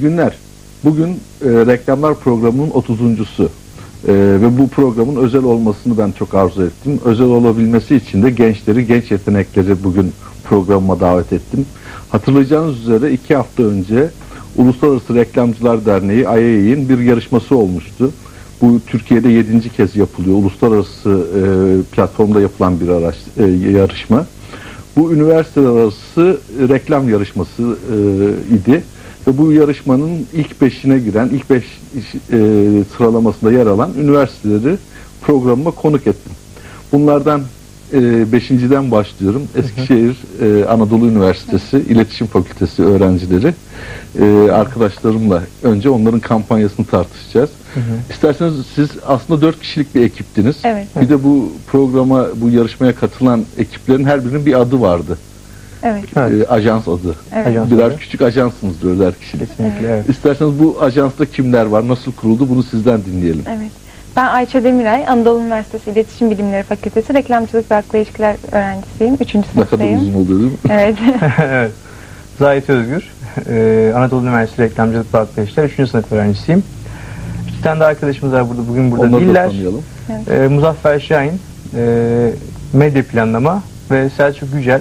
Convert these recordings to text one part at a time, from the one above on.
günler. Bugün reklamlar programının 30.sü. Ve bu programın özel olmasını ben çok arzu ettim. Özel olabilmesi için de gençleri, genç yetenekleri bugün programıma davet ettim. Hatırlayacağınız üzere 2 hafta önce Uluslararası Reklamcılar Derneği IAA'nin bir yarışması olmuştu. Bu Türkiye'de 7. kez yapılıyor. Uluslararası platformda yapılan bir yarışma. Bu üniversiteler arası reklam yarışması idi. Ve bu yarışmanın ilk 5'ine giren, ilk 5 sıralamasında yer alan üniversiteleri programıma konuk ettim. Bunlardan 5.den başlıyorum. Eskişehir Anadolu Üniversitesi İletişim Fakültesi öğrencileri. Arkadaşlarımla önce onların kampanyasını tartışacağız. İsterseniz siz aslında 4 kişilik bir ekiptiniz. Evet. Bir de bu programa, bu yarışmaya katılan ekiplerin her birinin bir adı vardı. Evet. Ajans adı. Evet. Birer küçük ajansınız dörder kişilik. Kesinlikle, evet. İsterseniz bu ajansta kimler var, nasıl kuruldu bunu sizden dinleyelim. Evet. Ben Ayça Demiray, Anadolu Üniversitesi İletişim Bilimleri Fakültesi Reklamcılık ve Halkla İlişkiler öğrencisiyim. 3. Ne kadar sınıftayım. uzun oluyor değil mi? Evet. Evet. Zahit Özgür, Anadolu Üniversitesi Reklamcılık ve Halkla İlişkiler 3. sınıf öğrencisiyim. 2 tane de arkadaşımız var bugün burada Onları değiller. da tanıyalım. Muzaffer Şahin, medya planlama ve Selçuk Yücel,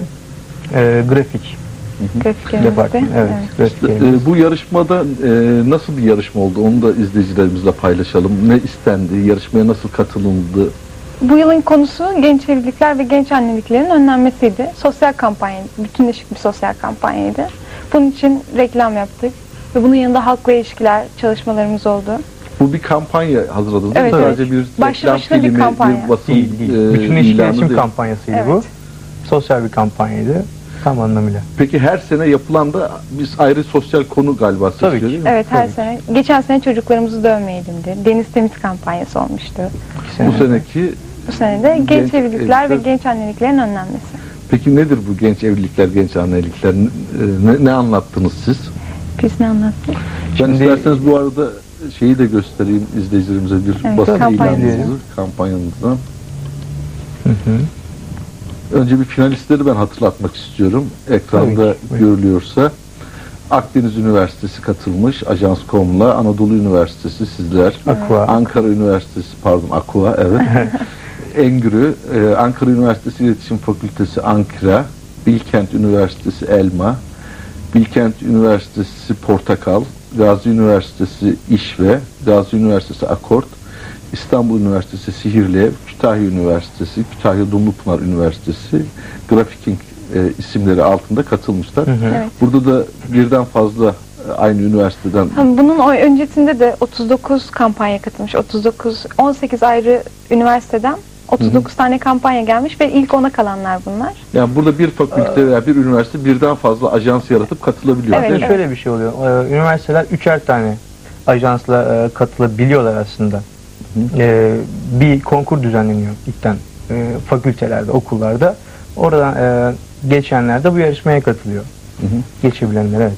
grafik. Grafiklerimizde. Evet. Grafiklerimiz. Bu yarışmada nasıl bir yarışma oldu? Onu da izleyicilerimizle paylaşalım. Ne istendi? Yarışmaya nasıl katılındı? Bu yılın konusu genç evlilikler ve genç anneliklerin önlenmesiydi. Sosyal kampanya, bütünleşik bir sosyal kampanyaydı. Bunun için reklam yaptık ve bunun yanında halkla ilişkiler çalışmalarımız oldu. Bu bir kampanya hazırladınız. Evet, değil mi? evet. Sadece bir Başlı reklam başına bir filmi, kampanya. bir basın Değil. Bütünleşik ilanı iletişim değil. kampanyasıydı Evet. bu. Sosyal bir kampanyaydı. Tam anlamıyla. Peki her sene yapılan da biz ayrı sosyal konu galiba Tabii seçiyor ki. değil mi? Evet, her Tabii. sene. Geçen sene çocuklarımızı dövmeyelimdi. Deniz temiz kampanyası olmuştu. Bu seneki Bu sene de genç Genç evlilikler ve evlilikler- genç anneliklerin önlenmesi. peki nedir bu genç evlilikler, genç annelikler? Ne anlattınız siz? Biz ne anlattık? Ben Şimdi- isterseniz bu arada şeyi de göstereyim izleyicilerimize bir Evet, basın kampanyamızı. ilanınızı, kampanyanızdan. Hı hı. Önce bir finalistleri ben hatırlatmak istiyorum. Ekranda Tabii ki, buyurun. görülüyorsa. Akdeniz Üniversitesi katılmış, Ajans.com'la, Anadolu Üniversitesi sizler, Aqua. Ankara Üniversitesi, pardon Aqua, evet. Engürü, Ankara Üniversitesi İletişim Fakültesi Ankara, Bilkent Üniversitesi Elma, Bilkent Üniversitesi Portakal, Gazi Üniversitesi İşve, Gazi Üniversitesi Akort, İstanbul Üniversitesi Sihirli Ev, Kütahya Üniversitesi, Kütahya Dumlupınar Üniversitesi, Grafiking isimleri altında katılmışlar. Evet. Burada da birden fazla aynı üniversiteden Bunun öncesinde de 39 kampanya katılmış. 18 ayrı üniversiteden 39 tane kampanya gelmiş ve ilk 10'a kalanlar bunlar. yani burada bir fakülte veya bir üniversite birden fazla ajans yaratıp katılabiliyor. Evet, değil mi? Şöyle bir şey oluyor. Üniversiteler 3'er tane ajansla katılabiliyorlar aslında. Bir konkur düzenleniyor ilkten fakültelerde, okullarda. Oradan geçenler de bu yarışmaya katılıyor. Hı hı. Geçebilenler, evet.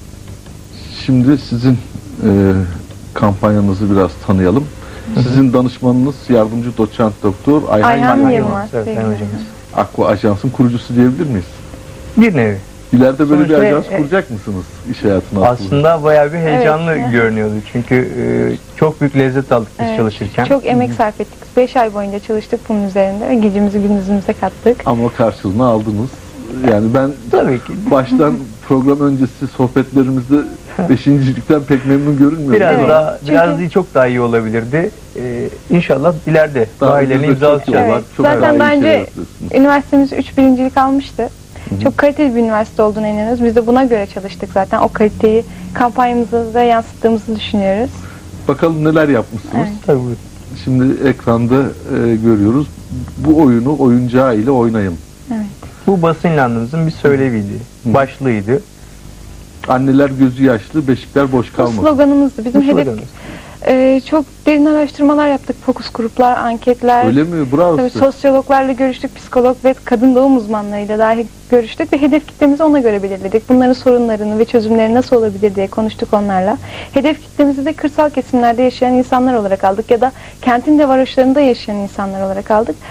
Şimdi sizin kampanyanızı biraz tanıyalım. Sizin danışmanınız yardımcı doçent doktor Ayhan Yılmaz. Yılmaz. Evet, Sayın sevgili. hocamız. Aqua Ajans'ın kurucusu diyebilir miyiz? Bir nevi. İleride böyle bir Sonuçta, ajans kuracak mısınız iş hayatına? Aslında bayağı bir heyecanlı Evet. görünüyordu. Çünkü çok büyük lezzet aldık biz Evet, çalışırken. Çok emek sarf ettik. 5 ay boyunca çalıştık bunun üzerinde ve gecemizi gündüzümüze kattık. Ama karşılığını aldınız. Yani ben Tabii ki. baştan program öncesi sohbetlerimizde 5.likten pek memnun görünmüyorum. Biraz Evet. daha, Çünkü- biraz değil, çok daha iyi olabilirdi. İnşallah ileride Daha daha ilerine önce imza çok iyi atacağız. olan, Evet. çok Zaten daha iyi bence şeyler yapıyorsunuz. üniversitemiz 3 birincilik almıştı. Çok kaliteli bir üniversite olduğuna inanıyoruz. Biz de buna göre çalıştık zaten. O kaliteyi kampanyamıza da yansıttığımızı düşünüyoruz. Bakalım neler yapmışsınız. Evet. Tabii buyurun. Şimdi ekranda görüyoruz. Bu oyunu oyuncağı ile oynayın. Evet. Bu basın ilanımızın bir söyleviydi. Başlığıydı. Anneler gözü yaşlı, beşikler boş Bu kalmasın. sloganımızdı. Bizim Bu hedef sloganımız. çok derin araştırmalar yaptık. Fokus gruplar, anketler. Öyle mi? Bravo Tabii size. sosyologlarla görüştük, psikolog ve kadın doğum uzmanlarıyla dahi görüştük ve hedef kitlemizi ona göre belirledik. Bunların sorunlarını ve çözümleri nasıl olabilir diye konuştuk onlarla. Hedef kitlemizi de kırsal kesimlerde yaşayan insanlar olarak aldık ya da kentin de varoşlarında yaşayan insanlar olarak aldık.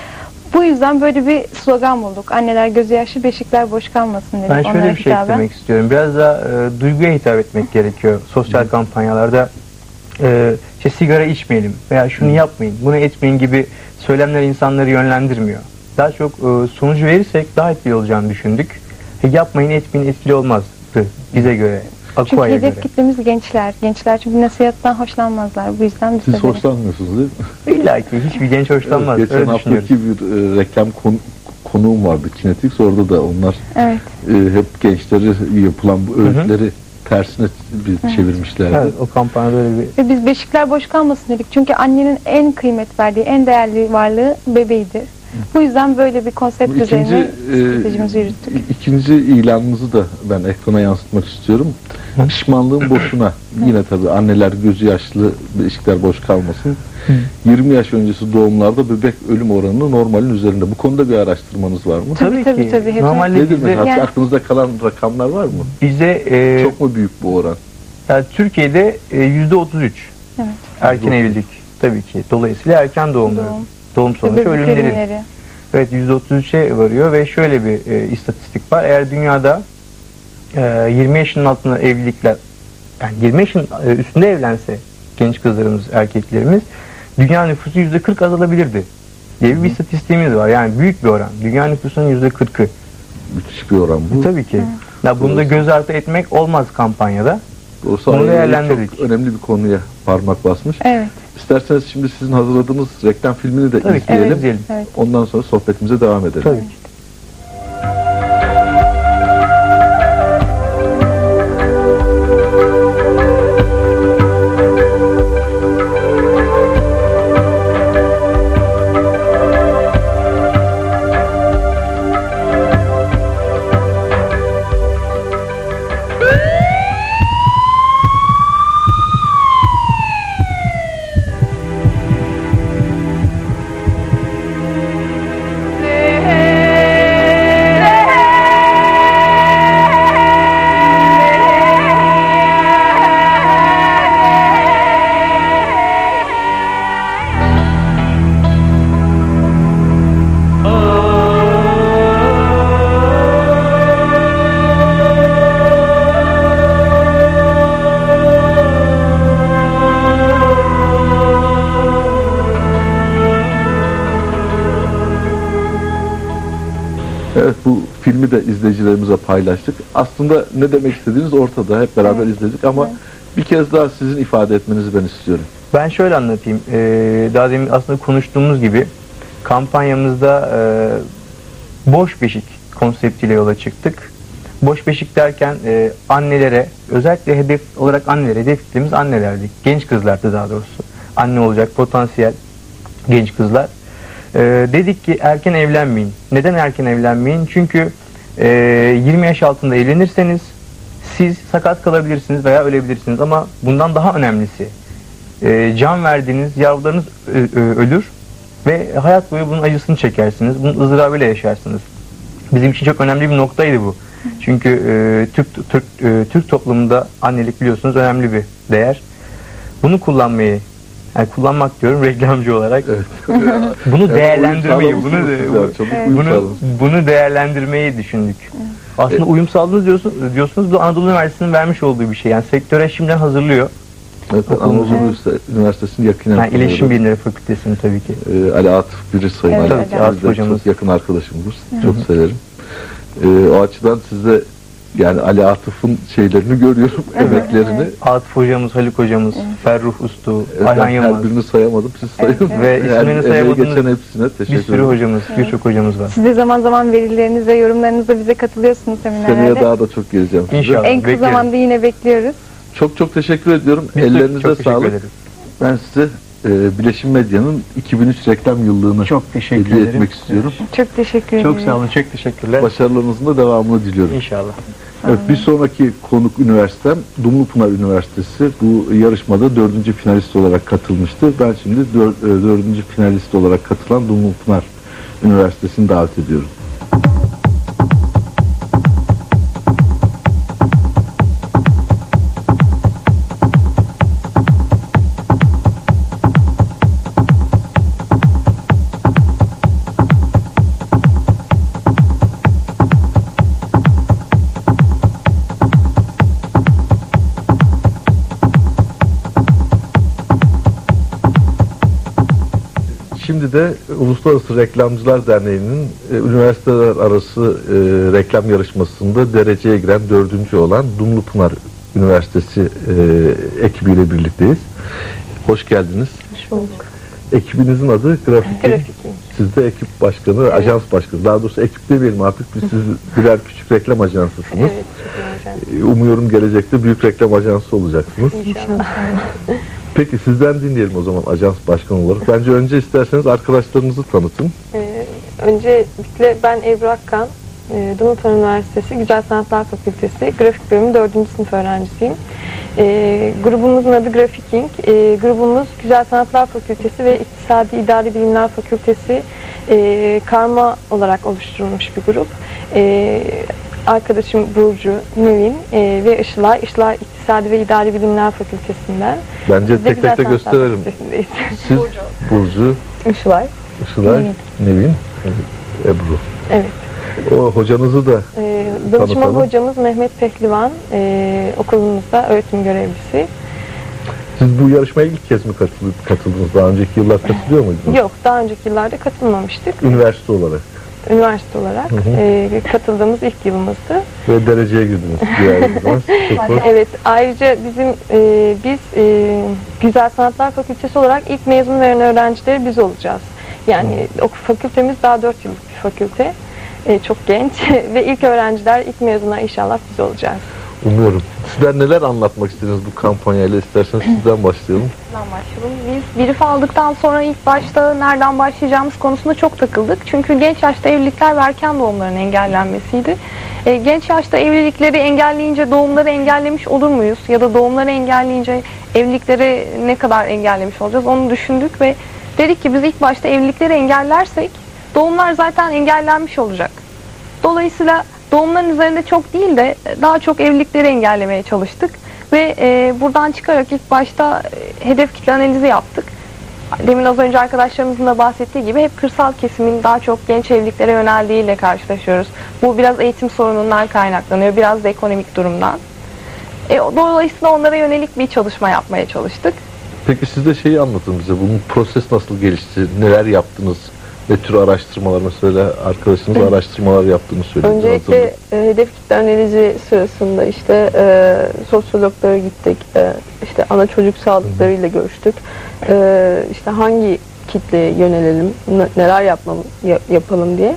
Bu yüzden böyle bir slogan bulduk. Anneler gözü yaşlı, beşikler boş kalmasın dedik. Ben şöyle onlara bir şey hitaben. eklemek istiyorum. Biraz da duyguya hitap etmek gerekiyor sosyal kampanyalarda. İşte sigara içmeyelim veya şunu yapmayın, bunu etmeyin gibi söylemler insanları yönlendirmiyor. Daha çok sonucu verirsek daha etkili olacağını düşündük. Yapmayın, etmeyin etkili olmazdı bize göre. Çünkü Aqua'ya göre. hedef kitlemiz gençler. Gençler çünkü nasihattan hoşlanmazlar. Bu yüzden biz Siz de dedik. hoşlanmıyorsunuz değil mi? İlla ki hiçbir genç hoşlanmaz. Geçen Öyle düşünüyoruz. haftaki bir reklam konuğum vardı. Kinetics, orada da onlar Evet. hep gençleri yapılan bu öğütleri tersine çevirmişlerdi. Evet, o kampanyada öyle bir... Ve biz beşikler boş kalmasın dedik. Çünkü annenin en kıymet verdiği, en değerli varlığı bebeğidir. Bu yüzden böyle bir konsept Bu üzerine stratejimizi yürüttük. ikinci ilanınızı da ben ekrana yansıtmak istiyorum. Pişmanlığın boşuna. Yine tabii anneler gözü yaşlı, beşikler boş kalmasın. 20 yaş öncesi doğumlarda bebek ölüm oranı normalin üzerinde. Bu konuda bir araştırmanız var mı? Tabii, hepimiz. Normalde Nedir bize, mesela? Yani- Aklınızda kalan rakamlar var mı? bize Çok mu büyük bu oran? yani Türkiye'de %33 Evet. erken evlilik tabii ki. Dolayısıyla erken doğumları. Doğum sonucu Bebek ölümleri. ölümleri. Evet, %33'e varıyor ve şöyle bir istatistik var. Eğer dünyada 20 yaşının altında evlilikler, yani 20 yaşın üstünde evlense genç kızlarımız, erkeklerimiz, dünya nüfusu %40 azalabilirdi diye bir istatistiğimiz var. Yani büyük bir oran. Dünya nüfusunun %40'ı. Müthiş bir oran bu. Tabii ki. Ya bunu da göz ardı etmek olmaz kampanyada. Doğrusu Bunu ayrıca değerlendirdik. çok önemli bir konuya parmak basmış. Evet. İsterseniz şimdi sizin hazırladığınız reklam filmini de Tabii ki, izleyelim. evet, izleyelim. Evet. Ondan sonra sohbetimize devam edelim. Tabii ki. Evet, bu filmi de izleyicilerimize paylaştık. Aslında ne demek istediğiniz ortada. Hep beraber izledik ama bir kez daha sizin ifade etmenizi ben istiyorum. Ben şöyle anlatayım. Daha demin aslında konuştuğumuz gibi kampanyamızda boş beşik konseptiyle yola çıktık. Boş beşik derken annelere, özellikle hedef olarak annelere, hedef kitlemiz annelerdi. Genç kızlardı daha doğrusu. Anne olacak potansiyel genç kızlar. Dedik ki erken evlenmeyin. Neden erken evlenmeyin? Çünkü 20 yaş altında evlenirseniz siz sakat kalabilirsiniz veya ölebilirsiniz. Ama bundan daha önemlisi, can verdiğiniz yavrularınız ölür ve hayat boyu bunun acısını çekersiniz. Bunun ızdırabıyla yaşarsınız. Bizim için çok önemli bir noktaydı bu. Çünkü Türk toplumunda annelik biliyorsunuz önemli bir değer. Bunu kullanmayı, yani kullanmak diyorum reklamcı olarak. Evet. Bunu değerlendirmeyi, bunu bunu değerlendirmeyi düşündük. Aslında uyum sağladınız diyorsunuz. Bu Anadolu Üniversitesi'nin vermiş olduğu bir şey. Yani sektöre şimdiden hazırlıyor. Evet, Anadolu Üniversitesi'nin yakın Yani İletişim Bilimleri Fakültesi'nin tabii ki. Ali Atıf Biri Sayın Evet, Atıf. Ali Atıf hocamız. Çok yakın arkadaşımdır. Çok severim. O açıdan size yani Ali Atıf'ın şeylerini görüyorum, emeklerini. Atıf hocamız, Haluk hocamız, Ferruh Ustu, Ayhan Ben Yılmaz her birini sayamadım, siz sayın. ve isimlerini emeği sayamadığınız geçen hepsine bir teşekkür sürü ederim. hocamız, birçok hocamız var. Siz de zaman zaman verileriniz ve yorumlarınızla bize katılıyorsunuz Seneye seminerlerde. daha da çok geleceğim size. İnşallah. En kısa Bekleriz. zamanda yine bekliyoruz. Çok çok teşekkür ediyorum. Biz de Ellerinize çok teşekkür sağlık. ederiz. Ben size Bileşim Medya'nın 2003 reklam yıllığını Çok teşekkür hediye ederim. etmek istiyorum. Çok teşekkür ederim. Çok sağ olun, çok teşekkürler. Başarılarınızın da devamını diliyorum. İnşallah. Evet, bir sonraki konuk üniversitem Dumlupınar Üniversitesi. Bu yarışmada 4. finalist olarak katılmıştı. Ben şimdi 4. finalist olarak katılan Dumlupınar Üniversitesi'ni davet ediyorum. şimdi de Uluslararası Reklamcılar Derneği'nin üniversiteler arası reklam yarışmasında dereceye giren 4. olan Dumlupınar Üniversitesi ekibiyle birlikteyiz. Hoş geldiniz. Hoş bulduk. Ekibinizin adı Grafik. Grafik. Siz de ekip başkanı, Evet. ajans başkanı. Daha doğrusu ekip demeyelim artık. Siz birer küçük reklam ajansısınız. Evet, çok güzel. Umuyorum gelecekte büyük reklam ajansı olacaksınız. İnşallah. Peki sizden dinleyelim o zaman ajans başkanı olarak. Bence önce isterseniz arkadaşlarınızı tanıtın. Öncelikle ben Ebru Akkan, Dumlupınar Üniversitesi Güzel Sanatlar Fakültesi Grafik Bölümü 4. sınıf öğrencisiyim. Grubumuzun adı Grafiking. Grubumuz Güzel Sanatlar Fakültesi ve İktisadi İdari Bilimler Fakültesi karma olarak oluşturulmuş bir grup. Arkadaşım Burcu, Nevin ve Işılay. Işılay İktisadi ve İdari Bilimler Fakültesinden. Bence Biz de tek Güzel tek de Sanatlar gösterelim. Fakültesindeyiz. Siz Burcu, Işılay. Işılay, Nevin, Ebru. Evet. O hocanızı da Danışman tanıtalım. hocamız Mehmet Pehlivan, okulumuzda öğretim görevlisi. Siz bu yarışmaya ilk kez mi katıldınız? Daha önceki yıllar katılıyor muydunuz? Yok, daha önceki yıllarda katılmamıştık. Üniversite olarak. Üniversite olarak katıldığımız ilk yılımızdı. Ve dereceye girdiniz. Evet, ayrıca biz Güzel Sanatlar Fakültesi olarak ilk mezun veren öğrencileri biz olacağız. Yani fakültemiz daha 4 yıllık bir fakülte. Çok genç ve ilk öğrenciler, ilk mezunlar inşallah biz olacağız. Umuyorum. Sizler neler anlatmak istediniz bu kampanyayla? İsterseniz sizden başlayalım. Biz brief aldıktan sonra ilk başta nereden başlayacağımız konusunda çok takıldık. Çünkü genç yaşta evlilikler ve erken doğumların engellenmesiydi. Genç yaşta evlilikleri engelleyince doğumları engellemiş olur muyuz? Ya da doğumları engelleyince evlilikleri ne kadar engellemiş olacağız? Onu düşündük ve dedik ki biz ilk başta evlilikleri engellersek doğumlar zaten engellenmiş olacak. Dolayısıyla doğumların üzerinde çok değil de daha çok evlilikleri engellemeye çalıştık. Ve buradan çıkarak ilk başta hedef kitle analizi yaptık. Demin az önce arkadaşlarımızın da bahsettiği gibi hep kırsal kesimin daha çok genç evliliklere yöneldiğiyle karşılaşıyoruz. Bu biraz eğitim sorunundan kaynaklanıyor, biraz da ekonomik durumdan. Dolayısıyla onlara yönelik bir çalışma yapmaya çalıştık. Peki siz de şeyi anlatın bize. Bunun proses nasıl gelişti? Neler yaptınız? Ne tür araştırmalar, mesela arkadaşınız araştırmalar yaptığını söyledi. Öncelikle hedef kitle analizi sırasında işte sosyologlara gittik, işte ana çocuk sağlıklarıyla görüştük, işte hangi kitleye yönelelim, neler yapalım diye.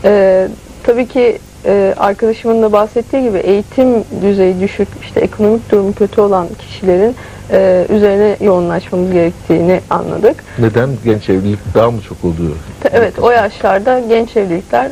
Tabii ki arkadaşımın da bahsettiği gibi eğitim düzeyi düşük, işte ekonomik durumu kötü olan kişilerin üzerine yoğunlaşmamız gerektiğini anladık. Neden? Genç evlilik daha mı çok oluyor? Evet, o yaşlarda genç evlilikler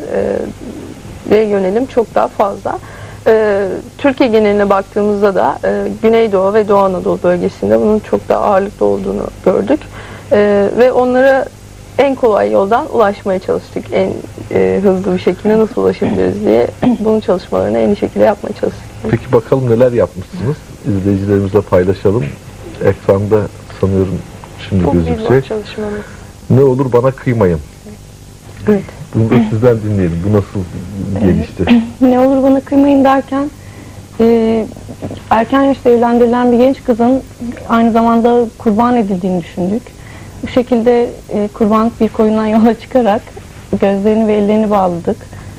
yönelim çok daha fazla. Türkiye geneline baktığımızda da Güneydoğu ve Doğu Anadolu bölgesinde bunun çok daha ağırlıklı olduğunu gördük. Ve onlara en kolay yoldan ulaşmaya çalıştık. En hızlı bir şekilde nasıl ulaşabiliriz diye bunun çalışmalarını en iyi şekilde yapmaya çalıştık. Peki bakalım neler yapmışsınız? İzleyicilerimizle paylaşalım. Ekranda sanıyorum şimdi Bu bizim gözükecek. çalışmamız. Ne olur bana kıymayın. Evet. Bunu da sizden dinleyelim. Bu nasıl gelişti? Ne olur bana kıymayın derken erken yaşta evlendirilen bir genç kızın aynı zamanda kurban edildiğini düşündük. Bu şekilde kurbanlık bir koyundan yola çıkarak gözlerini ve ellerini bağladık.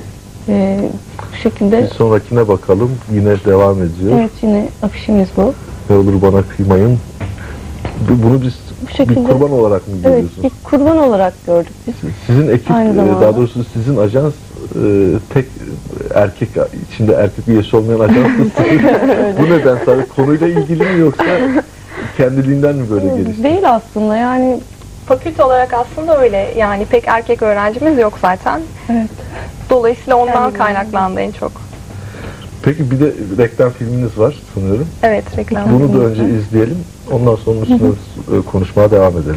Bu şekilde Bir sonrakine bakalım. Yine devam ediyor. evet, yine afişimiz bu. Ne olur bana kıymayın. Bunu biz Bu şekilde, bir kurban olarak mı evet, görüyorsunuz? bir kurban olarak gördük biz. Sizin ekip, Aynı zamanda. daha doğrusu sizin ajans tek erkek, içinde erkek üyesi olmayan ajansınız. Bu neden? Sadece konuyla ilgili mi yoksa kendiliğinden mi böyle gelişti? Değil aslında, yani Fakülte olarak aslında öyle. Yani pek erkek öğrencimiz yok zaten. evet. Dolayısıyla ondan kaynaklandı en çok. Peki bir de reklam filminiz var sanıyorum. Evet, reklam. Bunu da önce izleyelim. Ondan sonra üstüne konuşmaya devam edelim.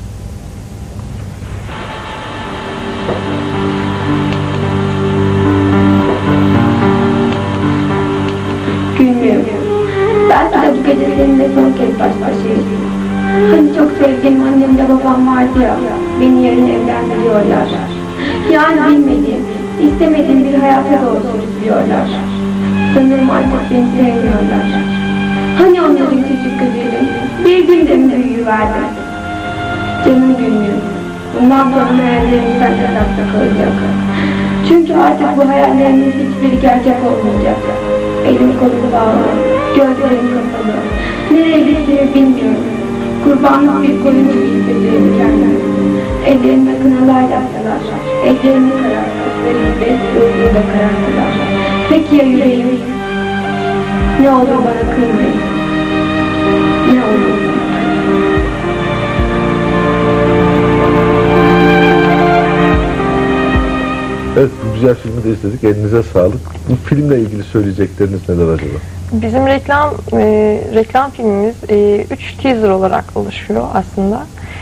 Gülmüyorum. Belki de bu gece seninle son kez baş başayız. Hani çok sevdiğim annemle babam vardı ya, beni yerine evlendiriyorlar. Yani bilmediğim, istemediğim bir hayata doğru istiyorlar. Sanırım artık beni sevmiyorlar. Hani onların küçük gözlerim bir günde mi büyüyüverdi? Canım gülmüyor. Bundan sonra hayallerimizden kasapta kalacak. Çünkü artık bu hayallerimiz hiçbiri gerçek olmayacak. Elim kolum bağlı, gözlerim kapalı. Nereye gittiğimi bilmiyorum. Kurbanlık bir koyun gibi hissediyorum kendimi. Ellerime kınalar yaptılar. Ellerimi kararttılar. Ve ruhumu da kararttılar. Peki ya yüreğim? Ne olur bana kıymayın. Ne olur bana. Evet, bu güzel filmi de izledik. Elinize sağlık. Bu filmle ilgili söyleyecekleriniz neler acaba? Bizim reklam filmimiz 3 teaser olarak oluşuyor aslında.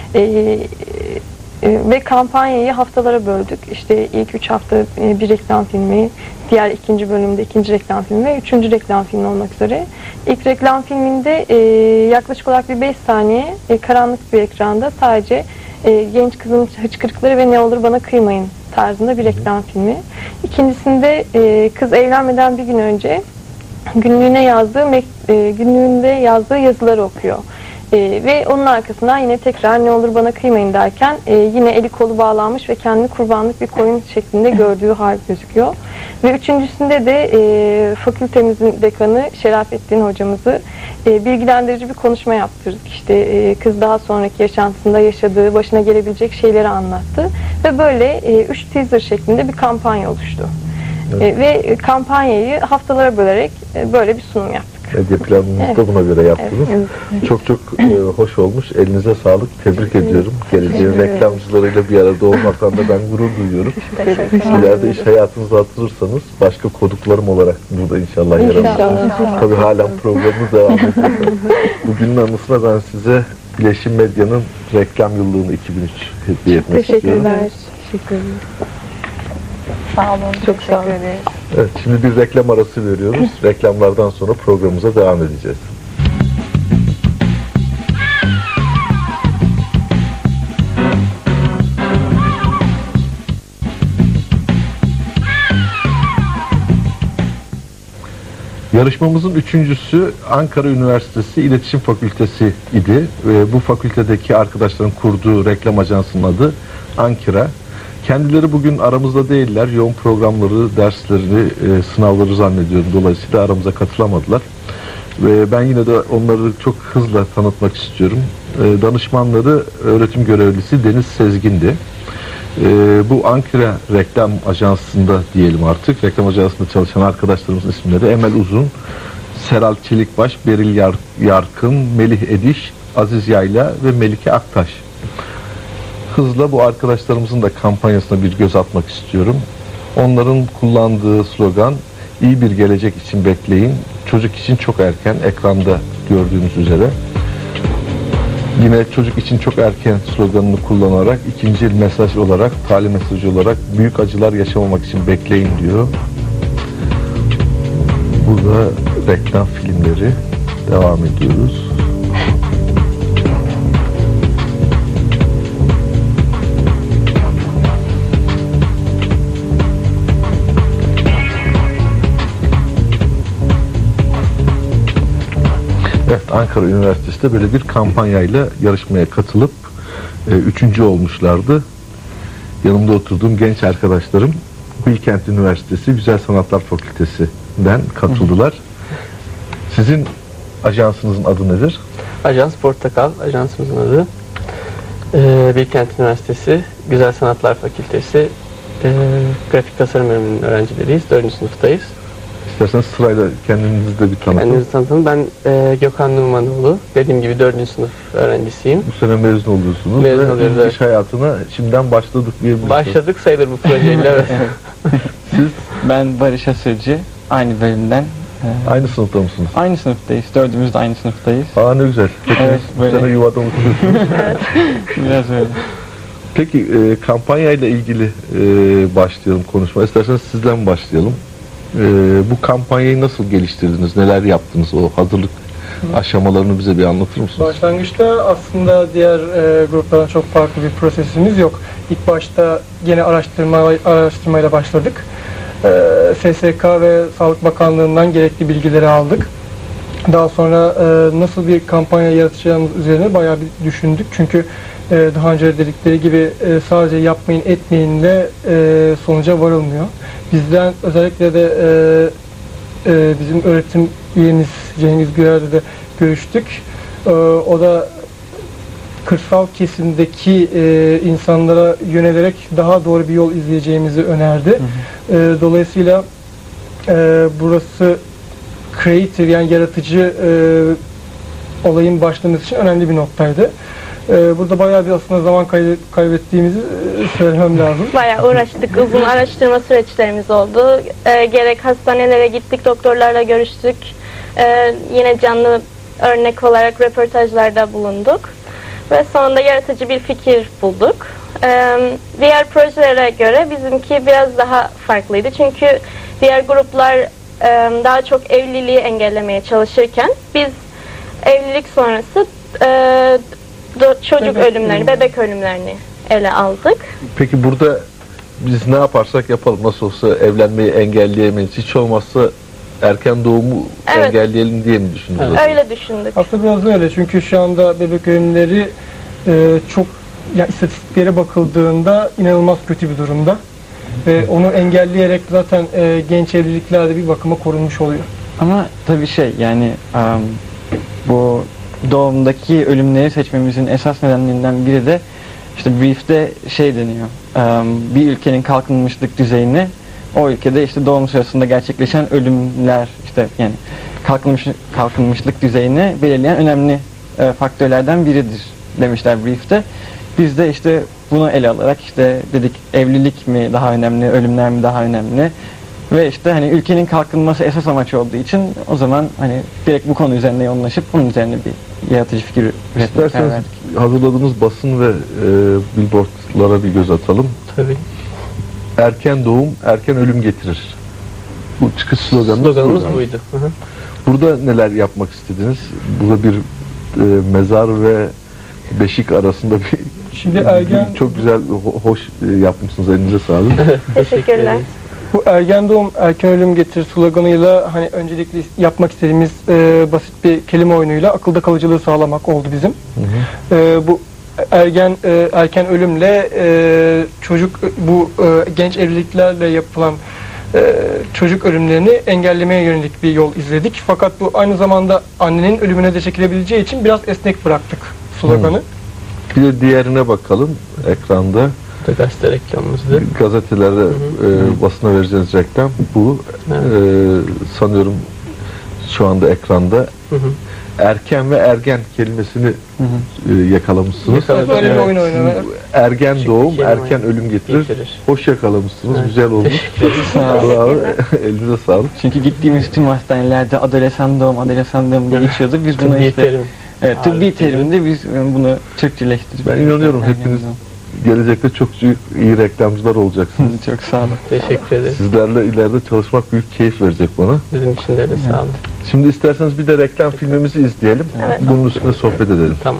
Ve kampanyayı haftalara böldük. İşte ilk 3 hafta bir reklam filmi, diğer ikinci bölümde ikinci reklam filmi ve üçüncü reklam filmi olmak üzere. İlk reklam filminde yaklaşık olarak bir 5 saniye karanlık bir ekranda sadece genç kızın hıçkırıkları ve ne olur bana kıymayın tarzında bir reklam filmi. İkincisinde kız evlenmeden bir gün önce günlüğünde yazdığı yazıları okuyor. Ve onun arkasından yine tekrar ne olur bana kıymayın derken yine eli kolu bağlanmış ve kendini kurbanlık bir koyun şeklinde gördüğü hal gözüküyor. Ve üçüncüsünde de fakültemizin dekanı Şerafettin hocamızı bilgilendirici bir konuşma yaptırdık. İşte kız daha sonraki yaşantısında yaşadığı, başına gelebilecek şeyleri anlattı. Ve böyle 3 teaser şeklinde bir kampanya oluştu. Evet. Ve kampanyayı haftalara bölerek böyle bir sunum yaptık. Medya planınızı da buna göre yaptınız. Evet. Çok çok hoş olmuş. Elinize sağlık. Tebrik ediyorum. Geleceğin reklamcılarıyla bir arada olmaktan da ben gurur duyuyorum. İleride iş hayatınızı hatırlarsanız başka konuklarım olarak burada inşallah yer alacağım. Tabii halen programımız devam ediyor. Bugünün anısına ben size Bileşim Medya'nın reklam yıllığını 2003 hediye etmek istiyorum. Teşekkürler. Sağ olun. Çok sağ olun. Evet, şimdi bir reklam arası veriyoruz. Reklamlardan sonra programımıza devam edeceğiz. Yarışmamızın üçüncüsü Ankara Üniversitesi İletişim Fakültesi idi. Bu fakültedeki arkadaşların kurduğu reklam ajansının adı Ankira. Kendileri bugün aramızda değiller. Yoğun programları, derslerini, sınavları zannediyorum. Dolayısıyla aramıza katılamadılar. Ve ben yine de onları çok hızla tanıtmak istiyorum. Danışmanları öğretim görevlisi Deniz Sezgin'di. Bu Ankara Reklam Ajansı'nda diyelim artık. Reklam Ajansı'nda çalışan arkadaşlarımızın isimleri Emel Uzun, Seral Çelikbaş, Beril Yarkın, Melih Ediş, Aziz Yayla ve Melike Aktaş. Hızla bu arkadaşlarımızın da kampanyasına bir göz atmak istiyorum. Onların kullandığı slogan iyi bir gelecek için bekleyin, çocuk için çok erken, ekranda gördüğünüz üzere. Yine çocuk için çok erken sloganını kullanarak ikinci mesaj olarak, talim mesajı olarak büyük acılar yaşamamak için bekleyin diyor. Burada reklam filmleri devam ediyoruz. Evet, Ankara Üniversitesi'de böyle bir kampanyayla yarışmaya katılıp üçüncü olmuşlardı. Yanımda oturduğum genç arkadaşlarım Bilkent Üniversitesi Güzel Sanatlar Fakültesi'nden katıldılar. Sizin ajansınızın adı nedir? Ajans Portakal, ajansımızın adı. Bilkent Üniversitesi Güzel Sanatlar Fakültesi Grafik Tasarım bölümünün öğrencileriyiz. 4. sınıftayız. İsterseniz sırayla kendinizi de bir tanıtın. Kendinizi tanıtın. Ben Gökhan Numanoğlu. Dediğim gibi 4. sınıf öğrencisiyim. Bu sene mezun oluyorsunuz. Mezun oluyoruz, evet. İş hayatına şimdiden başladık diyebiliriz. Başladık sayılır bu projeyle. Evet. Siz Ben Barış Asırcı. Aynı bölümden. aynı sınıfta mısınız? Aynı sınıftayız. Dördümüz de aynı sınıftayız. Aa, ne güzel. Evet, Bu böyle. sene yuvadan uçuyorsunuz. Biraz öyle. Peki kampanyayla ilgili başlayalım konuşma. İsterseniz sizden başlayalım. Bu kampanyayı nasıl geliştirdiniz? Neler yaptınız? O hazırlık aşamalarını bize bir anlatır mısınız? Başlangıçta aslında diğer gruplardan çok farklı bir prosesimiz yok. İlk başta yine araştırmayla başladık. SSK ve Sağlık Bakanlığı'ndan gerekli bilgileri aldık. Daha sonra nasıl bir kampanya yaratacağımız üzerine bayağı bir düşündük. Çünkü daha önce dedikleri gibi sadece yapmayın etmeyinle sonuca varılmıyor. Bizden özellikle de bizim öğretim üyemiz Cengiz Gürer'de de görüştük. O da kırsal kesimdeki insanlara yönelerek daha doğru bir yol izleyeceğimizi önerdi. Dolayısıyla burası creative yani yaratıcı olayın başlaması için önemli bir noktaydı. Burada bayağı bir aslında zaman kaybettiğimizi söylemem lazım. Bayağı uğraştık. Uzun araştırma süreçlerimiz oldu. Gerek hastanelere gittik, doktorlarla görüştük. Yine canlı örnek olarak röportajlarda bulunduk. Ve sonunda yaratıcı bir fikir bulduk. Diğer projelere göre bizimki biraz daha farklıydı. Çünkü diğer gruplar daha çok evliliği engellemeye çalışırken biz evlilik sonrası çocuk ölümlerini, bebek ölümlerini ele aldık. Peki burada biz ne yaparsak yapalım, nasıl olsa evlenmeyi engelleyemeyiz. Hiç olmazsa erken doğumu engelleyelim diye mi düşündünüz? Öyle düşündük. Aslında biraz öyle çünkü şu anda bebek ölümleri çok yani istatistiklere bakıldığında inanılmaz kötü bir durumda. Ve onu engelleyerek zaten genç evliliklerde bir bakıma korunmuş oluyor. Ama tabii yani bu doğumdaki ölümleri seçmemizin esas nedenlerinden biri de işte brief'te deniyor. Bir ülkenin kalkınmışlık düzeyini o ülkede işte doğum sırasında gerçekleşen ölümler yani kalkınmışlık düzeyini belirleyen önemli faktörlerden biridir demişler brief'te. Biz de işte bunu ele alarak dedik evlilik mi daha önemli, ölümler mi daha önemli ve ülkenin kalkınması esas amaç olduğu için o zaman direkt bu konu üzerine yoğunlaşıp bunun üzerine bir yaratıcı fikir üretmeye karar verdik. Hazırladığınız basın ve billboardlara bir göz atalım. Tabii. Erken doğum, erken ölüm getirir. Bu çıkış sloganımız buydu. Burada neler yapmak istediniz? Burada bir mezar ve beşik arasında bir Şimdi ergen çok güzel, hoş yapmışsınız. Elinize sağlık. Teşekkürler. Bu ergen doğum erken ölüm getirir sloganıyla öncelikle yapmak istediğimiz basit bir kelime oyunuyla akılda kalıcılığı sağlamak oldu bizim. Bu erken ölümle genç evliliklerle yapılan çocuk ölümlerini engellemeye yönelik bir yol izledik. Fakat bu aynı zamanda annenin ölümüne de çekilebileceği için biraz esnek bıraktık sloganı. Bir de diğerine bakalım ekranda. Gazete reklamımızdı. Gazetelerde basına vereceğiniz reklam bu. Sanıyorum şu anda ekranda. Erken ve ergen kelimesini yakalamışsınız. Böyle bir oyun oynamak. Ergen doğum, erken ölüm getirir. Hoş yakalamışsınız. Güzel olmuş. Elinize sağlık. Çünkü gittiğimiz tüm hastanelerde adolesan doğum diye geçiyordu. Biz bunu tıbbi terimde biz bunu Türkçeleştirdik. Ben inanıyorum hepiniz gelecekte çok iyi reklamcılar olacaksınız. Çok sağ olun. Teşekkür ederim. Sizlerle ileride çalışmak büyük keyif verecek bana. Bizim için de sağ olun. Şimdi isterseniz bir de reklam filmimizi izleyelim. Evet. Bunun üstüne sohbet edelim. Tamam.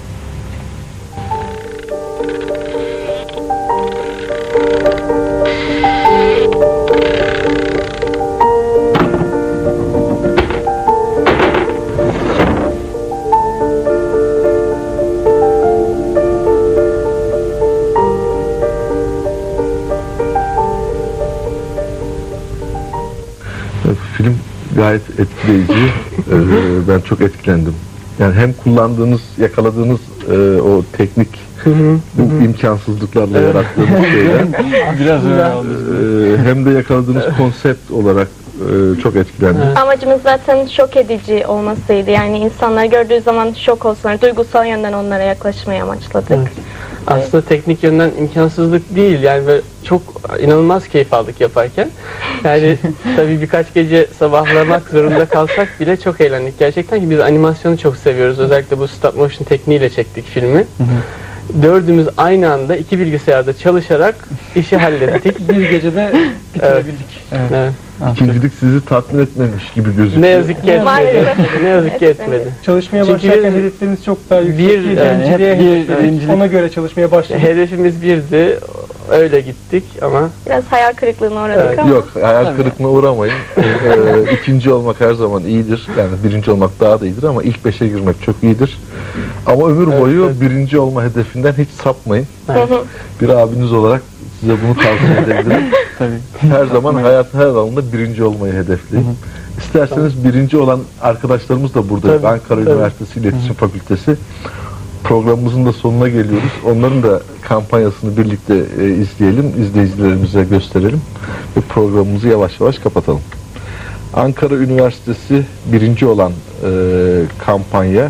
Film gayet etkileyici. Ben çok etkilendim. Yani hem kullandığınız, yakaladığınız o teknik bu imkansızlıklarla yarattığınız şeyler Biraz öyle oldu. hem de yakaladığınız konsept olarak çok etkilendim. Amacımız zaten şok edici olmasıydı. Yani insanlar gördüğü zaman şok olsunlar. Duygusal yönden onlara yaklaşmayı amaçladık. Evet. Aslında teknik yönden imkansızlık değil. Yani böyle çok inanılmaz keyif aldık yaparken. Yani tabii birkaç gece sabahlamak zorunda kalsak bile çok eğlendik. Gerçekten ki biz animasyonu çok seviyoruz. Özellikle bu stop motion tekniğiyle çektik filmi. Dördümüz aynı anda iki bilgisayarda çalışarak işi hallettik. Bir gecede bitirebildik. Evet. İkincilik sizi tatmin etmemiş gibi gözüküyor. Ne yazık ki etmedi. Ne yazık ki etmedi. Çalışmaya Çünkü başlarken hedeflerimiz çok daha yüksek. birincilik. Ona göre çalışmaya başladık. Hedefimiz birdi. Öyle gittik ama Biraz hayal kırıklığına uğradık ama. Yok, hayal kırıklığına uğramayın. İkinci olmak her zaman iyidir. Yani birinci olmak daha da iyidir ama ilk 5'e girmek çok iyidir. Ama ömür Evet, boyu evet. birinci olma hedefinden hiç sapmayın. Evet. Bir abiniz olarak size bunu tavsiye edebilirim. Tabii. Her zaman hayatın her alanında birinci olmayı hedefleyin. İsterseniz birinci olan arkadaşlarımız da burada. Tabii, Ankara tabii. Üniversitesi İletişim Fakültesi. Programımızın da sonuna geliyoruz. Onların da kampanyasını birlikte izleyelim, izleyicilerimize gösterelim ve programımızı yavaş yavaş kapatalım. Ankara Üniversitesi birinci olan kampanya,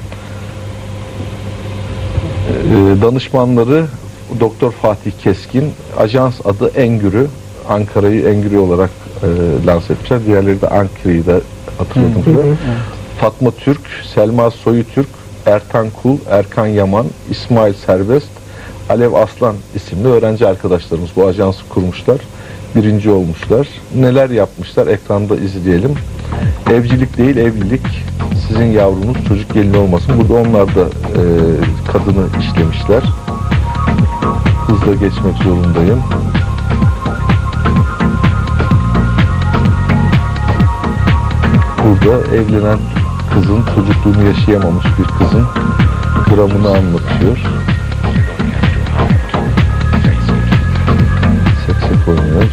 danışmanları Doktor Fatih Keskin, ajans adı Engürü, Ankara'yı Engürü olarak lanse etmişler. Diğerleri de Ankara'yı da hatırladım. Fatma Türk, Selma Soyutürk, Ertan Kul, Erkan Yaman, İsmail Serbest, Alev Aslan isimli öğrenci arkadaşlarımız bu ajansı kurmuşlar. Birinci olmuşlar. Neler yapmışlar ekranda izleyelim. Evcilik değil evlilik. Sizin yavrunuz çocuk gelin olmasın. Burada onlar da kadını işlemişler. Hızla geçmek zorundayım. Burada evlenen kızın, çocukluğunu yaşayamamış bir kızın dramını anlatıyor. Seksek oynuyor.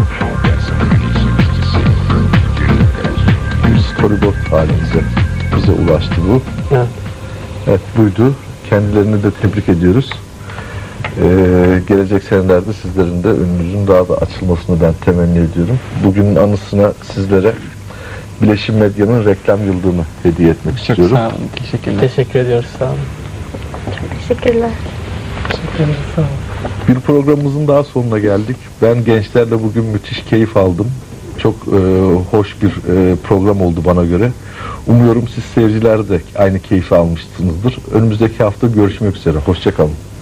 Bir storyboard halimize bize ulaştı bu. Evet. Evet, buydu. Kendilerini de tebrik ediyoruz. Gelecek senelerde sizlerin de önünüzün daha da açılmasını ben temenni ediyorum. Bugünün anısına sizlere Bileşim Medya'nın reklam yıldığını hediye etmek Çok istiyorum. sağ olun. Teşekkürler. Teşekkür ediyoruz. Sağ olun. Teşekkürler. Bir programımızın daha sonuna geldik. Ben gençlerle bugün müthiş keyif aldım. Çok hoş bir program oldu bana göre. Umuyorum siz seyirciler de aynı keyfi almışsınızdır. Önümüzdeki hafta görüşmek üzere. Hoşça kalın.